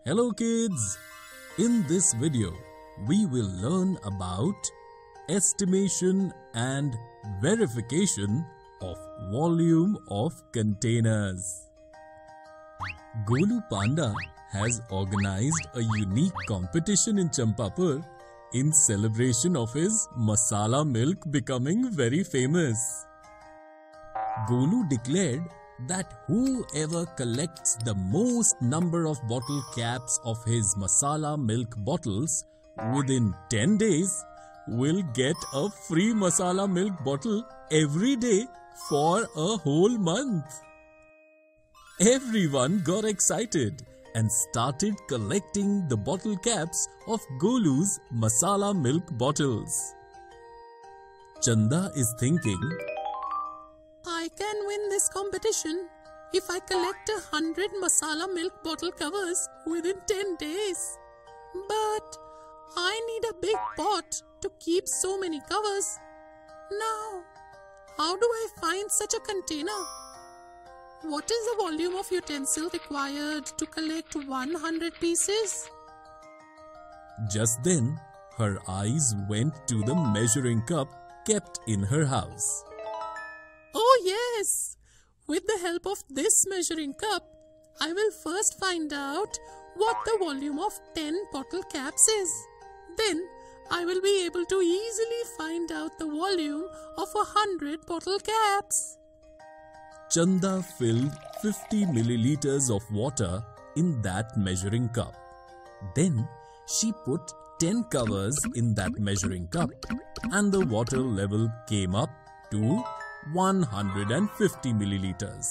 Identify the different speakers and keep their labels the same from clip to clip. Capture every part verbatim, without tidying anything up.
Speaker 1: Hello kids! In this video, we will learn about estimation and verification of volume of containers. Golu Panda has organized a unique competition in Champapur in celebration of his masala milk becoming very famous. Golu declared that whoever collects the most number of bottle caps of his masala milk bottles within ten days will get a free masala milk bottle every day for a whole month. Everyone got excited and started collecting the bottle caps of Golu's masala milk bottles. Chanda is thinking,
Speaker 2: I can win this competition if I collect a hundred masala milk bottle covers within ten days. But I need a big pot to keep so many covers. Now, how do I find such a container? What is the volume of utensil required to collect one hundred pieces?
Speaker 1: Just then, her eyes went to the measuring cup kept in her house.
Speaker 2: Oh yes! With the help of this measuring cup, I will first find out what the volume of ten bottle caps is. Then, I will be able to easily find out the volume of a hundred bottle caps.
Speaker 1: Chanda filled fifty milliliters of water in that measuring cup. Then, she put ten covers in that measuring cup and the water level came up to one hundred fifty milliliters.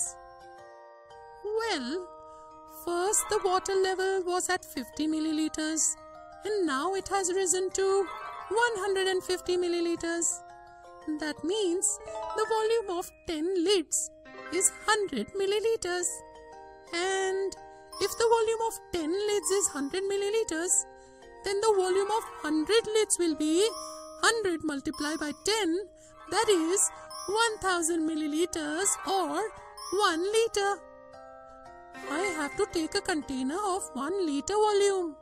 Speaker 2: Well, first the water level was at fifty milliliters and now it has risen to one hundred fifty milliliters. That means the volume of ten lids is one hundred milliliters. And if the volume of ten lids is one hundred milliliters, then the volume of one hundred lids will be one hundred multiplied by ten, that is one thousand milliliters or one liter. I have to take a container of one liter volume.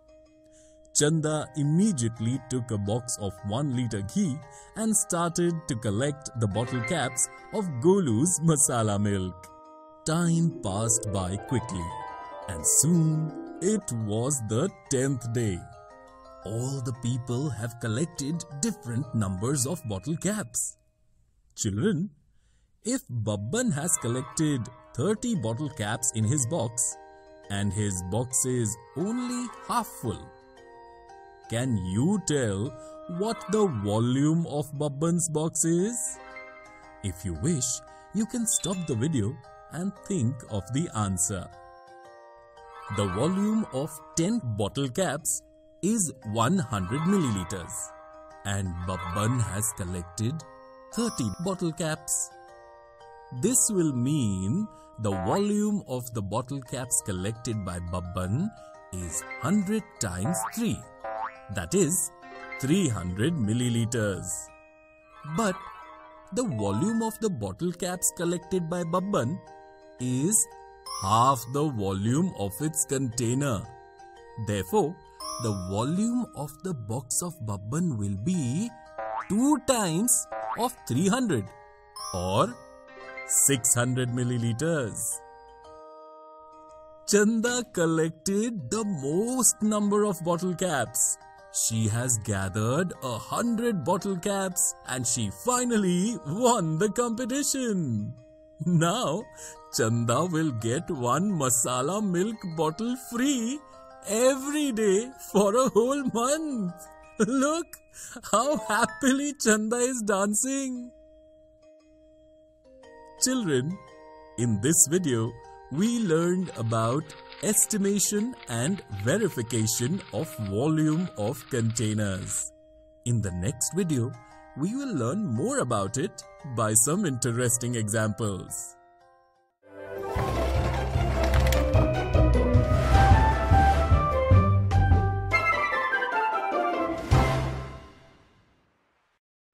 Speaker 1: Chanda immediately took a box of one liter ghee and started to collect the bottle caps of Golu's masala milk. Time passed by quickly and soon it was the tenth day. All the people have collected different numbers of bottle caps. Children, if Babban has collected thirty bottle caps in his box and his box is only half full, can you tell what the volume of Babban's box is? If you wish, you can stop the video and think of the answer. The volume of ten bottle caps is one hundred milliliters and Babban has collected thirty bottle caps. This will mean the volume of the bottle caps collected by Babban is one hundred times three. That is three hundred milliliters. But the volume of the bottle caps collected by Babban is half the volume of its container. Therefore, the volume of the box of Babban will be two times of three hundred or six hundred milliliters. Chanda collected the most number of bottle caps. She has gathered a hundred bottle caps and she finally won the competition. Now, Chanda will get one masala milk bottle free every day for a whole month. Look how happily Chanda is dancing. Children, in this video, we learned about estimation and verification of volume of containers. In the next video, we will learn more about it by some interesting examples.